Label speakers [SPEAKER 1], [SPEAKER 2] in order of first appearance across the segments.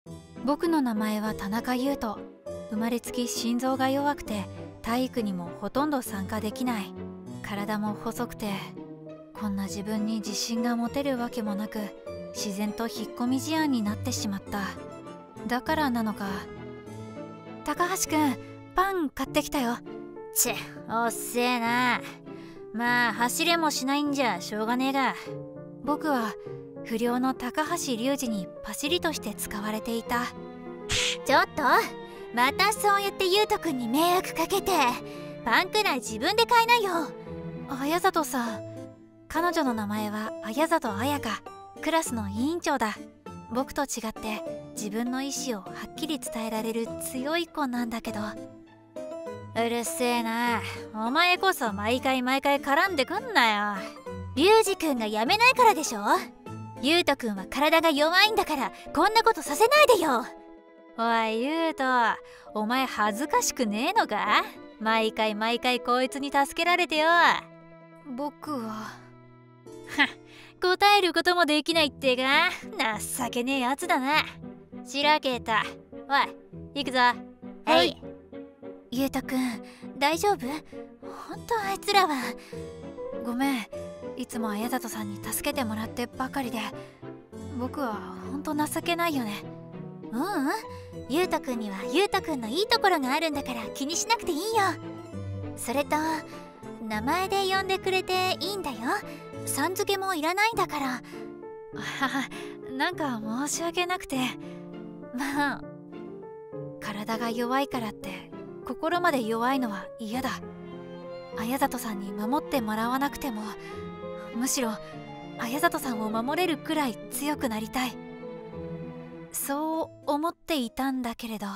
[SPEAKER 1] 僕の名前は田中優斗。生まれつき心臓が弱くて体育にもほとんど参加できない。体も細くて、こんな自分に自信が持てるわけもなく、自然と引っ込み思案になってしまった。だからなのか。高橋くん、パン買ってきたよ。
[SPEAKER 2] ちおっせえな。まあ走れもしないんじゃしょうがねえが。
[SPEAKER 1] 僕は不良の高橋隆二にパシリとして使われていた。
[SPEAKER 2] ちょっとまたそうやって優斗くんに迷惑かけて、パンくらい自分で買いなよ。
[SPEAKER 1] 綾里さん、彼女の名前は綾里綾香、クラスの委員長だ。僕と違って自分の意思をはっきり伝えられる強い子なんだけど。
[SPEAKER 2] うるせえな。お前こそ毎回絡んでくんなよ。隆二くんがやめないからでしょ。優斗くんは体が弱いんだからこんなことさせないでよ。
[SPEAKER 1] おい優斗、お前恥ずかしくねえのか。毎回こいつに助けられてよ。僕は
[SPEAKER 2] 答えることもできないってか。情けねえやつだな。白けた。おい行くぞ。はい。優斗くん大丈夫？ほんとあいつらは。
[SPEAKER 1] ごめん、いつも綾里さんに助けてもらってばかりで、僕はほんと情けないよね。
[SPEAKER 2] 優斗くんには優斗くんのいいところがあるんだから気にしなくていいよ。それと名前で呼んでくれていいんだよ。さん付けもいらないんだから。
[SPEAKER 1] なんか申し訳なくて。まあ体が弱いからって心まで弱いのは嫌だ。綾里さんに守ってもらわなくても、むしろ綾里さんを守れるくらい強くなりたい。そう思っていたんだけれど、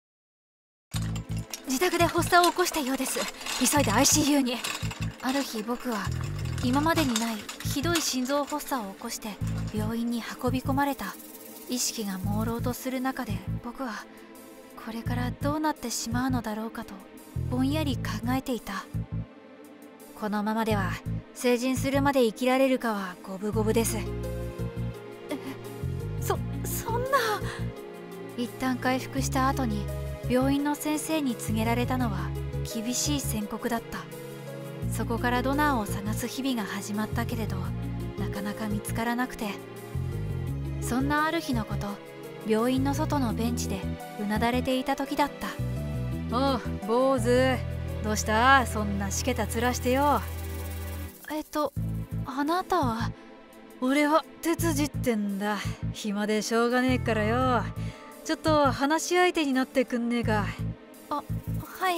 [SPEAKER 1] 自宅で発作を起こしたようです。急いで ICU に。ある日僕は今までにないひどい心臓発作を起こして病院に運び込まれた。意識が朦朧とする中で僕はこれからどうなってしまうのだろうかとぼんやり考えていた。このままでは成人するまで生きられるかは五分五分です。そんな。一旦回復した後に病院の先生に告げられたのは厳しい宣告だった。そこからドナーを探す日々が始まったけれど、なかなか見つからなくて。そんなある日のこと、病院の外のベンチでうなだれていた時だった。おう坊主、どうした？そんなしけた面してよ。あなたは？俺は哲司ってんだ。暇でしょうがねえからよ。ちょっと話し相手になってくんねえか。はい、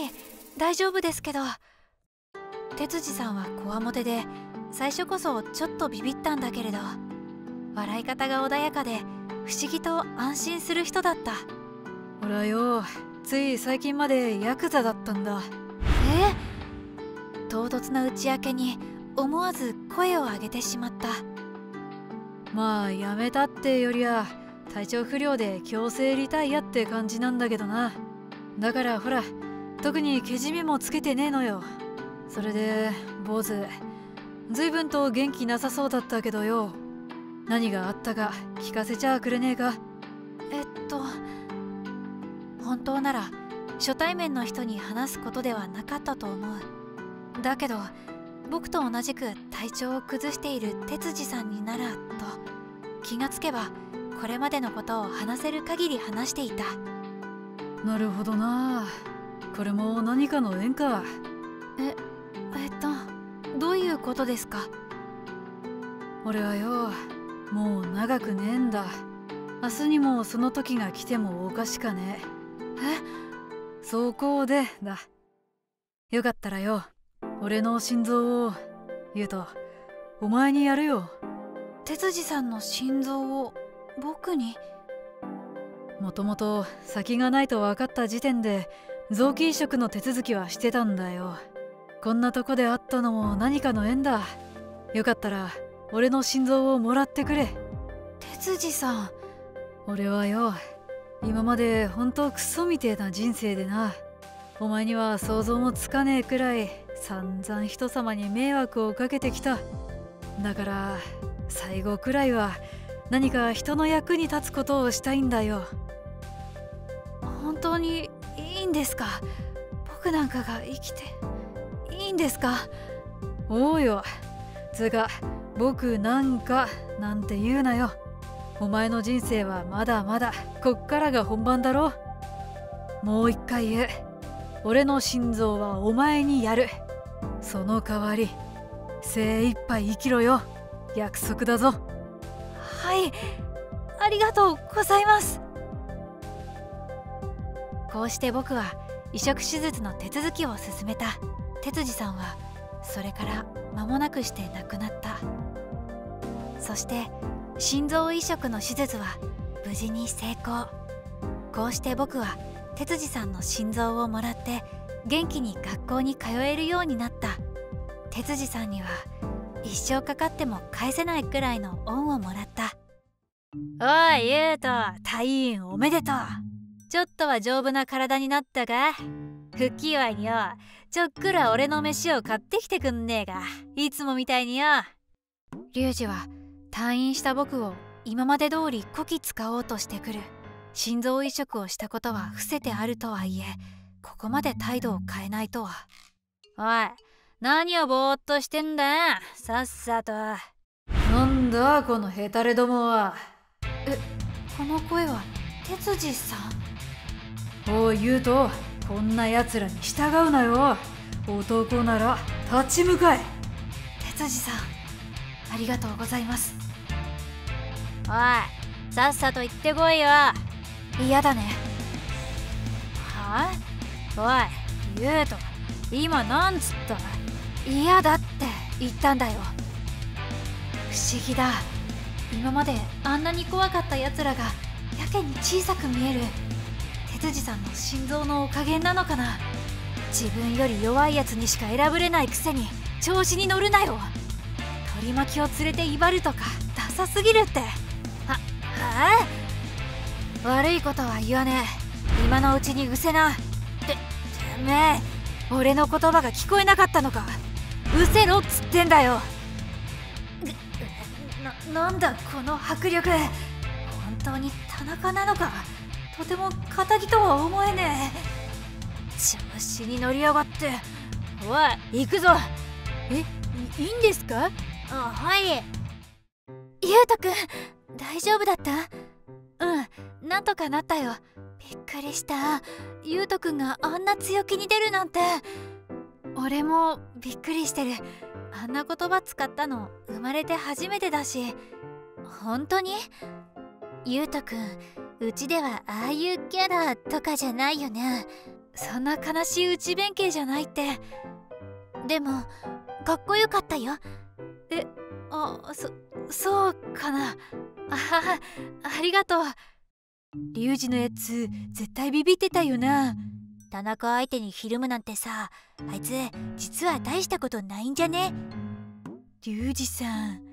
[SPEAKER 1] 大丈夫ですけど。哲司さんはこわもてで、最初こそちょっとビビったんだけれど、笑い方が穏やかで不思議と安心する人だった。俺はよ、つい最近までヤクザだったんだ。唐突な打ち明けに思わず声を上げてしまった。まあやめたってよりは体調不良で強制リタイアって感じなんだけどな。だからほら、特にけじめもつけてねえのよ。それで坊主、随分と元気なさそうだったけどよ、何があったか聞かせちゃくれねえか。本当なら初対面の人に話すことではなかったと思う。だけど僕と同じく体調を崩している哲司さんにならと気がつけば、これまでのことを話せる限り話していた。なるほどな。これも何かの縁か。どういうことですか？俺はよ、もう長くねえんだ。明日にもその時が来てもおかしかねえ。そこでだ。よかったらよ、俺の心臓を言うとお前にやるよ。哲司さんの心臓を僕に？もともと先がないと分かった時点で臓器移植の手続きはしてたんだよ。こんなとこで会ったのも何かの縁だ。よかったら俺の心臓をもらってくれ。哲司さん。俺はよ、今までほんとクソみてえな人生でな。お前には想像もつかねえくらい散々人様に迷惑をかけてきた。だから最後くらいは何か人の役に立つことをしたいんだよ。 本当にいいんですか？僕なんかが生きていいんですか？おうよ。つが僕なんかなんて言うなよ。お前の人生はまだまだこっからが本番だろ。もう一回言う。俺の心臓はお前にやる。その代わり精一杯生きろよ。約束だぞ。はい、ありがとうございます。こうして僕は移植手術の手続きを進めた。哲司さんはそれから間もなくして亡くなった。そして心臓移植の手術は無事に成功。こうして僕は哲司さんの心臓をもらって元気に学校に通えるようになった。哲司さんには一生かかっても返せないくらいの恩をもらった。おい優斗、退院おめでとう。ちょっとは丈夫な体になったか？復帰祝いによ、ちょっくら俺の飯を買ってきてくんねえか。いつもみたいによ。リュウジは退院した僕を今まで通りこき使おうとしてくる。心臓移植をしたことは伏せてあるとはいえ、ここまで態度を変えないとは。おい、何をぼーっとしてんだ。さっさと。なんだこのヘタレどもは。この声は哲司さん。おい優斗、こんなやつらに従うなよ。男なら立ち向かえ。哲司さん、ありがとうございます。おい、さっさと行ってこいよ。嫌だね。はあ？おい優斗、今なんつった？嫌だって言ったんだよ。不思議だ。今まであんなに怖かったやつらがやけに小さく見える。哲司さんの心臓のおかげなのかな。自分より弱いやつにしか選ぶれないくせに調子に乗るなよ。取り巻きを連れて威張るとかダサすぎるって。はあ？悪いことは言わねえ。今のうちにうせな。てめえ、俺の言葉が聞こえなかったのか。うせろっつってんだよ。なんだこの迫力。本当に田中なのか。とても堅気とは思えねえ。調子に乗りやがって。おい、行くぞ。いいんですか？はい。ゆうとくん、大丈夫だった？うん、なんとかなったよ。びっくりした。ゆうとくんがあんな強気に出るなんて。俺もびっくりしてる。あんな言葉使ったの生まれて初めてだし。本当に？ゆうとくん、うちではああいうキャラとかじゃないよね。そんな悲しい内弁慶じゃないって。でもかっこよかったよ。そうかな。ありがとう。リュウジのやつ絶対ビビってたよな。田中相手にひるむなんてさ、あいつ実は大したことないんじゃね？リュウジさん。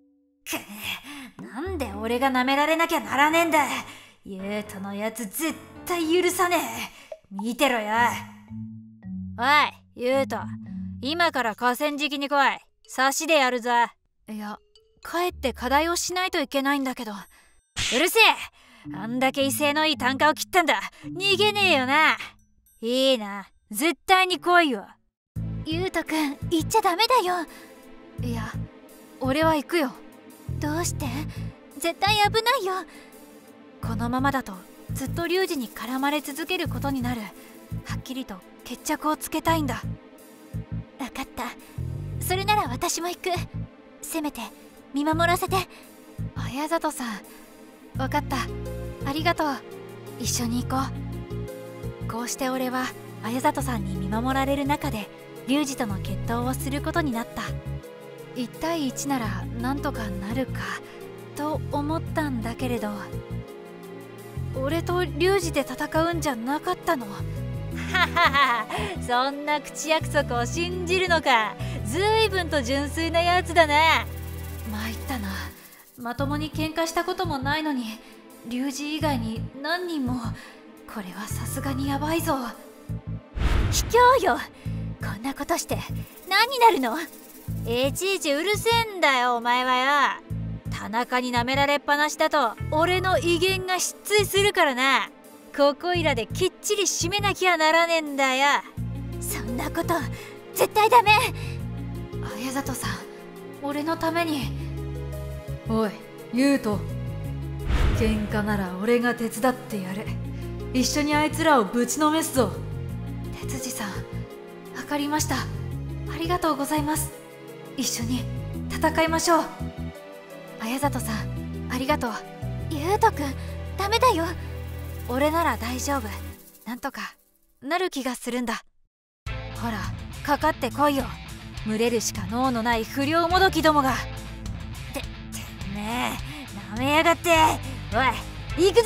[SPEAKER 1] なんで俺が舐められなきゃならねえんだ。ユウトのやつ絶対許さねえ。見てろよ。おいユウト、今から河川敷に来い。差しでやるぞ。いや、帰って課題をしないといけないんだけど。うるせえ。あんだけ威勢のいい単価を切ったんだ。逃げねえよな。いいな、絶対に来いよ。ゆうとくん、行っちゃダメだよ。いや、俺は行くよ。どうして？絶対危ないよ。このままだとずっとリュウジに絡まれ続けることになる。はっきりと決着をつけたいんだ。分かった。それなら私も行く。せめて見守らせて。綾里さん、分かった。ありがとう。一緒に行こう。こうして俺は綾里さんに見守られる中でリュウジとの決闘をすることになった。1対1ならなんとかなるかと思ったんだけれど、俺とリュウジで戦うんじゃなかったの？ははは、そんな口約束を信じるのか。ずいぶんと純粋なやつだな。参ったな。まともに喧嘩したこともないのにリュウジ以外に何人も。これはさすがにヤバいぞ。卑怯よ。こんなことして何になるの？いちいちうるせえんだよお前はよ。田中に舐められっぱなしだと俺の威厳が失墜するからな。
[SPEAKER 2] ここいらできっちり締めなきゃならねえんだよ。そんなこと絶対ダメ。
[SPEAKER 1] 綾里さん、俺のために。おい優斗、喧嘩なら俺が手伝ってやる。一緒にあいつらをぶちのめすぞ。哲司さん、分かりました。ありがとうございます。一緒に戦いましょう。綾里さん、ありがとう。
[SPEAKER 2] 優斗くん、ダメだよ。
[SPEAKER 1] 俺なら大丈夫。なんとかなる気がするんだ。ほら、かかってこいよ。群れるしか能のない不良もどきどもが。
[SPEAKER 2] てめえ、なめやがって。おい、行くぞ。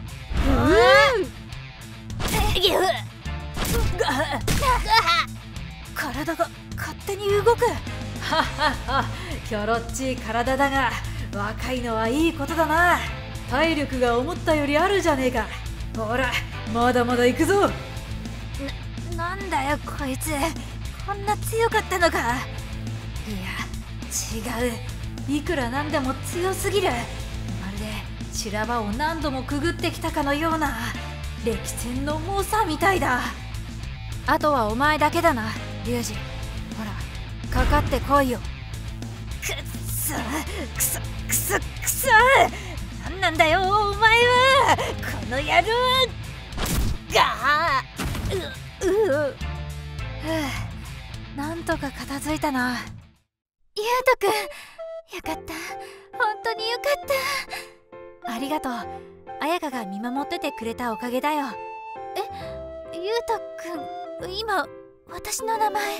[SPEAKER 1] 体が勝手に動く。はっはっは、きょろっちい体だが若いのはいいことだな。体力が思ったよりあるじゃねえか。ほら、まだまだ行くぞ。
[SPEAKER 2] なんだよこいつ、こんな強かったのか。いや違う、
[SPEAKER 1] いくらなんでも強すぎる。まるで修羅場を何度もくぐってきたかのような歴戦の猛者みたいだ。あとはお前だけだな、リュウジ。ほら、かかってこいよ。
[SPEAKER 2] くそなんなんだよお前は、この野郎が。
[SPEAKER 1] なんとか片付いたな。
[SPEAKER 2] 優斗くん、よかった、本当によかっ
[SPEAKER 1] た。ありがとう。彩香が見守っててくれたおかげだよ。
[SPEAKER 2] 優斗くん、今私の名前。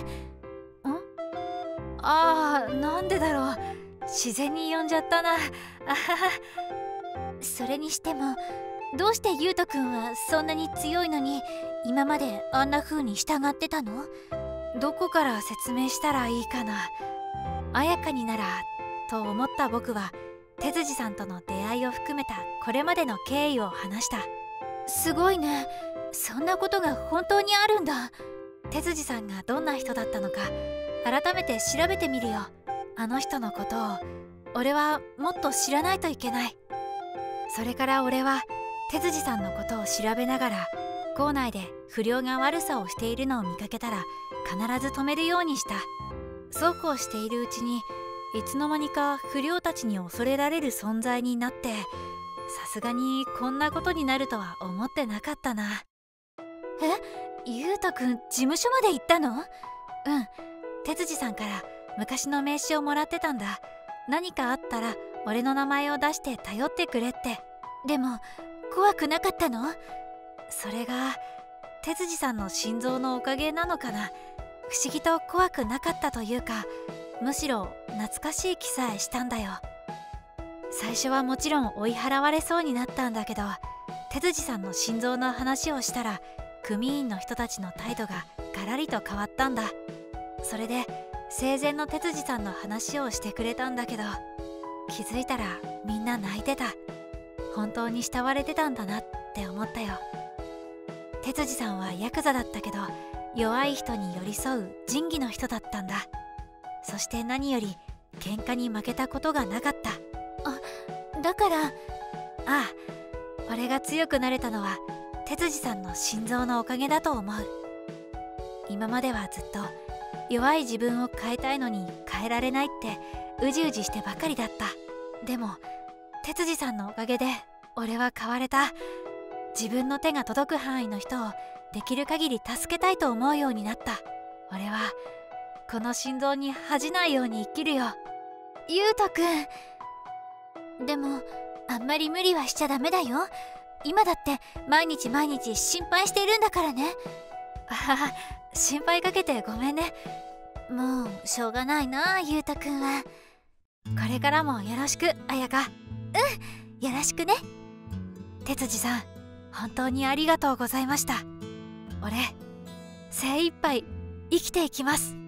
[SPEAKER 1] ああ、なんでだろう。自然に呼んじゃったな。あはは。
[SPEAKER 2] それにしても、どうして優斗くんはそんなに強いのに今まであんな風に従ってたの？
[SPEAKER 1] どこから説明したらいいかな。彩香にならと思った僕は哲司さんとの出会いを含めたこれまでの経緯を話した。
[SPEAKER 2] すごいね、そんなことが本当にあるんだ。
[SPEAKER 1] 哲司さんがどんな人だったのか改めて調べてみるよ。あの人のことを俺はもっと知らないといけない。それから俺は哲司さんのことを調べながら校内で不良が悪さをしているのを見かけたら必ず止めるようにした。そうこうしているうちにいつの間にか不良たちに恐れられる存在になって、さすがにこんなことになるとは思ってなかったな。
[SPEAKER 2] 優斗くん、事務所まで行ったの？
[SPEAKER 1] 哲司さんから昔の名刺をもらってたんだ。何かあったら俺の名前を出して頼ってくれって。
[SPEAKER 2] でも怖くなかったの？
[SPEAKER 1] それが哲司さんの心臓のおかげなのかな。不思議と怖くなかったというか、むしろ懐かしい気さえしたんだよ。最初はもちろん追い払われそうになったんだけど、哲司さんの心臓の話をしたら組員の人たちの態度がガラリと変わったんだ。それで生前の哲司さんの話をしてくれたんだけど、気づいたらみんな泣いてた。本当に慕われてたんだなって思ったよ。哲司さんはヤクザだったけど弱い人に寄り添う仁義の人だったんだ。そして何より喧嘩に負けたことがなかった。
[SPEAKER 2] だから。
[SPEAKER 1] ああ、俺が強くなれたのは哲司さんの心臓のおかげだと思う。今まではずっと弱い自分を変えたいのに変えられないってうじうじしてばかりだった。でも哲司さんのおかげで俺は変われた。自分の手が届く範囲の人をできる限り助けたいと思うようになった。俺はこの心臓に恥じないように生きるよ。
[SPEAKER 2] 優斗くん、でもあんまり無理はしちゃダメだよ。今だって毎日心配してるんだからね。
[SPEAKER 1] 心配かけてごめんね。
[SPEAKER 2] もうしょうがないな、優斗くんは。
[SPEAKER 1] これからもよろしく、彩香。
[SPEAKER 2] よろしくね。
[SPEAKER 1] 哲司さん、本当にありがとうございました。俺、精一杯生きていきます。